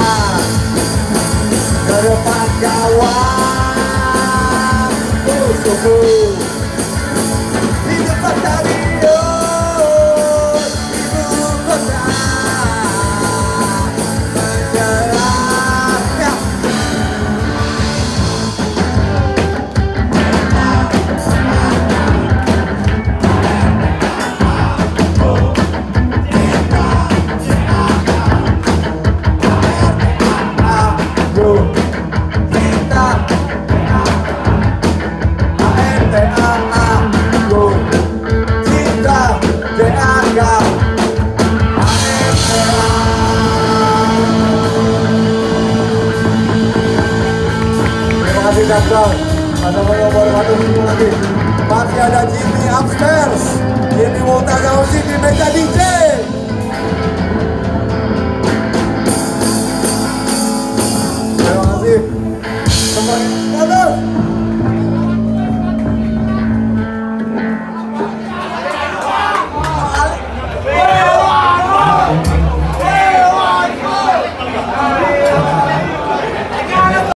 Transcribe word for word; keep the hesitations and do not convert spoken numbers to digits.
ke depan kawan musuhku di depan stadion ibu kota menjelaskan. Gagal, ada nomor satu lagi. Masih ada Jimmy upstairs, Jimmy Montagausi di meja D J. Terima kasih. Semuanya,